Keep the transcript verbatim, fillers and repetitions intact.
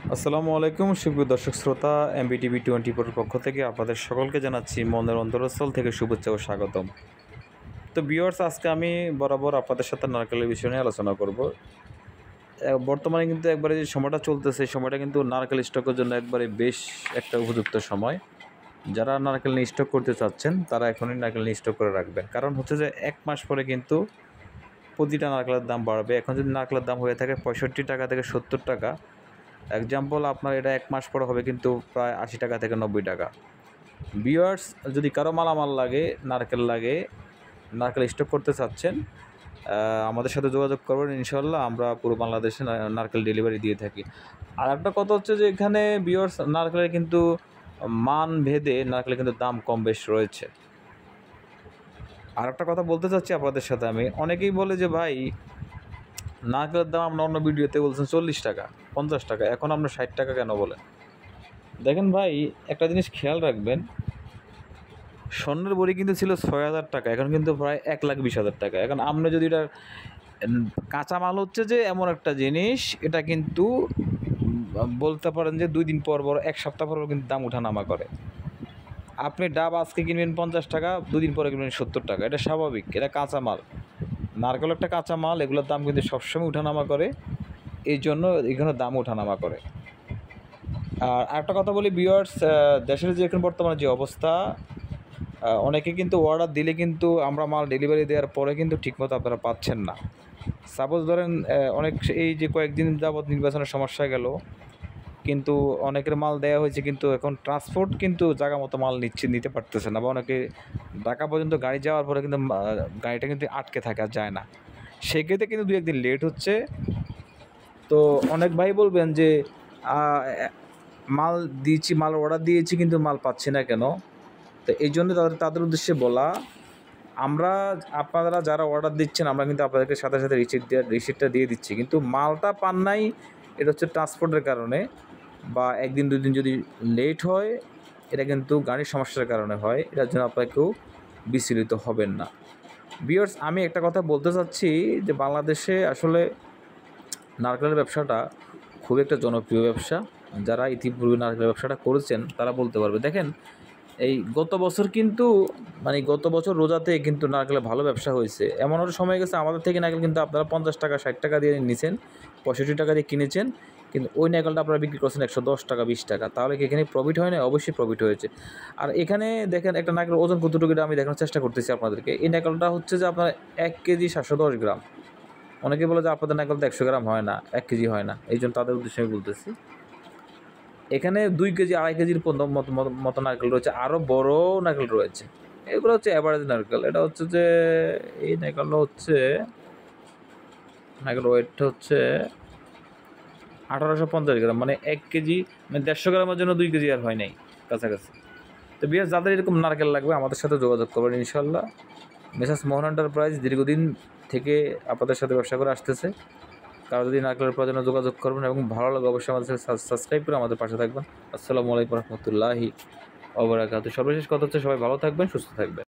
আসসালামু আলাইকুম সুপ্রিয় দর্শক শ্রোতা এমবিটিভি টোয়েন্টি ফোর পক্ষ থেকে আপনাদের সকলকে জানাচ্ছি মনের অন্তরস্থল থেকে শুভেচ্ছা ও স্বাগতম। তো ভিউয়ার্স, আজকে আমি বরাবর আপনাদের সাথে নারকেলের বিষয় নিয়ে আলোচনা করব। বর্তমানে কিন্তু একবারে যে সময়টা চলতেছে, এই সময়টা কিন্তু নারকেল স্টকের জন্য একবারে বেশ একটা উপযুক্ত সময়। যারা নারকেল নিয়ে স্টক করতে চাচ্ছেন তারা এখনই নারকেল নিয়ে স্টক করে রাখবেন, কারণ হচ্ছে যে এক মাস পরে কিন্তু প্রতিটা নারকেলের দাম বাড়বে। এখন যদি নারকেলের দাম হয়ে থাকে পঁয়ষট্টি টাকা থেকে সত্তর টাকা, এক্সাম্পল আপনার এটা এক মাস পরে হবে কিন্তু প্রায় আশি টাকা থেকে নব্বই টাকা। ভিউয়ার্স, যদি কারো মালামাল লাগে, নারকেল লাগে, নারকেল স্টক করতে চাচ্ছেন, আমাদের সাথে যোগাযোগ করবেন। ইনশাল্লাহ আমরা পুরো বাংলাদেশে নারকেল ডেলিভারি দিয়ে থাকি। আর একটা কথা হচ্ছে যে এখানে ভিউয়ার্স, নারকেলের কিন্তু মান ভেদে নারকেলের কিন্তু দাম কম বেশ রয়েছে। আর একটা কথা বলতে চাচ্ছি আপনাদের সাথে আমি, অনেকেই বলে যে ভাই নারকেলের দাম আপনার অন্য ভিডিওতে বলছেন চল্লিশ টাকা, পঞ্চাশ টাকা, এখন আপনার ষাট টাকা কেন বলেন? দেখেন ভাই, একটা জিনিস খেয়াল রাখবেন, স্বর্ণের বড়ি কিন্তু ছিল ছয় হাজার টাকা, এখন কিন্তু প্রায় এক লাখ বিশ হাজার টাকা। এখন আপনি যদি এটা কাঁচামাল হচ্ছে যে এমন একটা জিনিস, এটা কিন্তু বলতে পারেন যে দুই দিন পর পর, এক সপ্তাহ পর পর কিন্তু দাম উঠানামা করে। আপনি ডাব আজকে কিনবেন পঞ্চাশ টাকা, দুদিন পরে কিনবেন সত্তর টাকা, এটা স্বাভাবিক, এটা কাঁচামাল। নারকেল একটা কাঁচামাল, এগুলোর দাম কিন্তু সবসময় উঠানামা করে, এই জন্য এখানে দাম ওঠানামা করে। আর একটা কথা বলি ভিউয়ার্স, দেশের যে এখন বর্তমানে যে অবস্থা, অনেকে কিন্তু অর্ডার দিলে কিন্তু আমরা মাল ডেলিভারি দেওয়ার পরে কিন্তু ঠিকমতো আপনারা পাচ্ছেন না। সাপোজ ধরেন অনেক এই যে কয়েকদিন যাবৎ নির্বাচনের সমস্যা গেল, কিন্তু অনেকের মাল দেওয়া হয়েছে কিন্তু এখন ট্রান্সপোর্ট কিন্তু জায়গা মতো মাল নিচ্ছে নিতে পারতেছে না, বা অনেকে ঢাকা পর্যন্ত গাড়ি যাওয়ার পরে কিন্তু গাড়িটা কিন্তু আটকে থাকা যায় না, সেক্ষেত্রে কিন্তু দু একদিন লেট হচ্ছে। তো অনেক ভাই বলবেন যে মাল দিয়েছি, মাল অর্ডার দিয়েছি কিন্তু মাল পাচ্ছি না কেন? তো এই জন্য তাদের তাদের উদ্দেশ্যে বলা, আমরা আপনারা যারা অর্ডার দিচ্ছেন আমরা কিন্তু আপনাদেরকে সাথে সাথে রিসিপ্ট দিয়ে রিসিপ্টটা দিয়ে দিচ্ছি, কিন্তু মালটা পান নাই, এটা হচ্ছে ট্রান্সপোর্টের কারণে, বা একদিন দুই দিন যদি লেট হয়, এটা কিন্তু গাড়ির সমস্যার কারণে হয়। এটার জন্য আপনারা কেউ বিচলিত হবেন না। ভিউয়ার্স, আমি একটা কথা বলতে চাচ্ছি যে বাংলাদেশে আসলে নারকেলের ব্যবসাটা খুব একটা জনপ্রিয় ব্যবসা। যারা ইতিপূর্বে নারকেলের ব্যবসাটা করেছেন তারা বলতে পারবে। দেখেন, এই গত বছর কিন্তু মানে গত বছর রোজাতে কিন্তু নারকেলের ভালো ব্যবসা হয়েছে। এমন একটা সময় গেছে আমাদের থেকে নারকেল কিন্তু আপনারা পঞ্চাশ টাকা ষাট টাকা দিয়ে নিছেন, পঁয়ষট্টি টাকা দিয়ে কিনেছেন, কিন্তু ওই নারকেলটা আপনারা বিক্রি করছেন একশো দশ টাকা বিশ টাকা। তাহলে কি এখানে প্রফিট হয় না? অবশ্যই প্রফিট হয়েছে। আর এখানে দেখেন একটা নারকেলের ওজন কতটুকু, আমি দেখানোর চেষ্টা করতেছি আপনাদেরকে। এই নারকেলটা হচ্ছে যে আপনার এক কেজি সাতশো দশ গ্রাম। অনেকে বলে যে আপনাদের নারকেল তো একশো গ্রাম হয় না, এক কেজি হয় না, এই জন্য তাদের উদ্দেশ্যে আমি বলতেছি। এখানে দুই কেজি আড়াই কেজির মতো মতো নারকেল রয়েছে, আরও বড় নারকেল রয়েছে। এগুলো হচ্ছে অ্যাভারেজ নারকেল। এটা হচ্ছে যে এই নারকেলটা হচ্ছে নারকেল ওয়েটটা হচ্ছে আঠারোশো পঞ্চাশ গ্রাম, মানে এক কেজি, মানে দেড়শো গ্রামের জন্য দুই কেজি আর হয় নাই, কাছাকাছি। তো বিয়ার, যাদের এরকম নারকেল লাগবে আমাদের সাথে যোগাযোগ করবেন ইনশাল্লাহ। মেসার্স মোহন এন্টারপ্রাইজ দীর্ঘদিন থেকে আপনাদের সাথে ব্যবসা করে আসতেছে। কারো যদি নারকেলের প্রয়োজনে যোগাযোগ করবেন, এবং ভালো লাগে অবশ্যই আমাদের সাথে সাবস্ক্রাইব করে আমাদের পাশে থাকবেন। আসসালামু আলাইকুম রহমতুল্লাহি ওয়া বারাকাতুহু। সর্বশেষ কথা হচ্ছে, সবাই ভালো থাকবেন, সুস্থ থাকবেন।